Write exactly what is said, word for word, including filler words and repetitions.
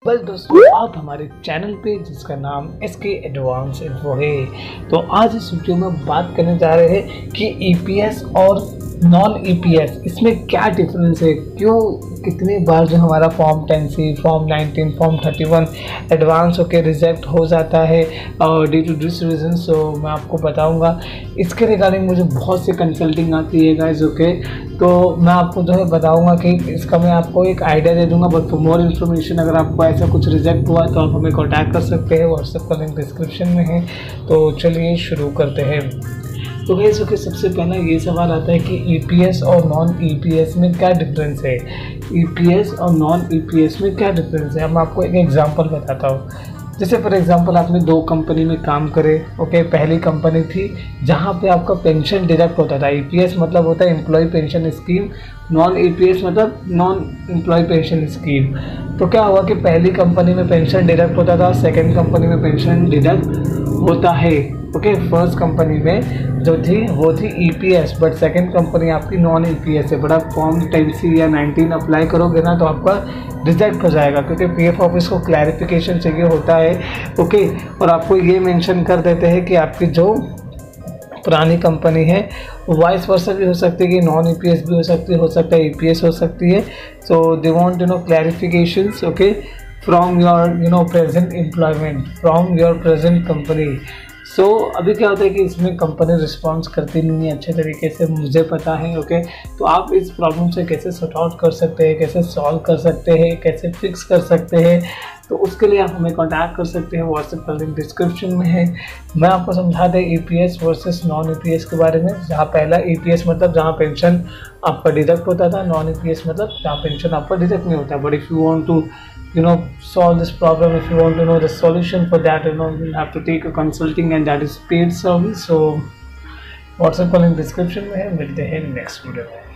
बस दोस्तों आप हमारे चैनल पे जिसका नाम एस के एडवांस इन्फो है। तो आज इस वीडियो में बात करने जा रहे हैं कि ईपीएस और नॉन ईपीएस इसमें क्या डिफरेंस है, क्यों कितनी बार जो हमारा form ten C, form nineteen, form thirty one advance होके रिजेक्ट हो जाता है और due to this reason. So मैं आपको बताऊंगा इसके रिगार्डिंग। मुझे बहुत सी कंसल्टिंग आती है गाइस, ओके। तो मैं आपको जो है बताऊंगा कि इसका मैं आपको एक आइडिया दे दूंगा। बट फॉर मोर इन्फॉर्मेशन अगर आपको ऐसा कुछ रिजेक्ट हुआ तो आप हमें कॉन्टैक्ट कर सकते हैं, व्हाट्सएप का लिंक डिस्क्रिप्शन में है। तो चलिए शुरू करते हैं। तो गाइस ओके, सबसे पहला ये सवाल आता है कि ईपीएस और नॉन ईपीएस में क्या डिफरेंस है। ईपीएस और नॉन ईपीएस में क्या डिफरेंस है, मैं आपको एक एग्जांपल बताता हूँ। जैसे फॉर एग्जांपल आपने दो कंपनी में काम करे, ओके। पहली कंपनी थी जहाँ पे आपका पेंशन डिडक्ट होता था। ईपीएस मतलब होता है employ pension scheme, non EPS मतलब नॉन एम्प्लॉय पेंशन स्कीम। तो क्या हुआ कि पहली कंपनी में पेंशन डिडक्ट होता था, सेकेंड कंपनी में पेंशन डिडक्ट होता है, ओके। फर्स्ट कंपनी में जो थी वो थी ईपीएस, बट सेकंड कंपनी आपकी नॉन ईपीएस है। बट आप फॉर्म टेन सी या नाइनटीन अप्लाई करोगे ना तो आपका रिजेक्ट हो जाएगा, क्योंकि पीएफ ऑफिस को क्लैरिफिकेशन चाहिए होता है, ओके। और आपको ये मेंशन कर देते हैं कि आपकी जो पुरानी कंपनी है वाइस वर्सा भी हो सकती है कि नॉन ईपीएस भी हो सकती है, हो सकता है ईपीएस हो सकती है। So they want you know clarifications, okay, from your you know present employment, from your present company. So so, अभी क्या होता है कि इसमें कंपनी रिस्पॉन्स करती नहीं है अच्छे तरीके से, मुझे पता है, ओके। तो आप इस प्रॉब्लम से कैसे सॉर्ट आउट कर सकते हैं, कैसे सॉल्व कर सकते हैं, कैसे फिक्स कर सकते हैं, तो उसके लिए आप हमें कांटेक्ट कर सकते हैं। व्हाट्सएप का लिंक डिस्क्रिप्शन में है। मैं आपको समझा दें ईपीएस वर्सेस नॉन ईपीएस के बारे में। जहाँ पहला ईपीएस मतलब जहाँ पेंशन आपका डिडक्ट होता था, नॉन ईपीएस मतलब जहाँ पेंशन आपका डिडक्ट नहीं होता। But if you want to you know solve this problem, if you want to know the solution for that, you know you have to take a consulting and that is paid service. So WhatsApp का link description में है। मिलते हैं next video में।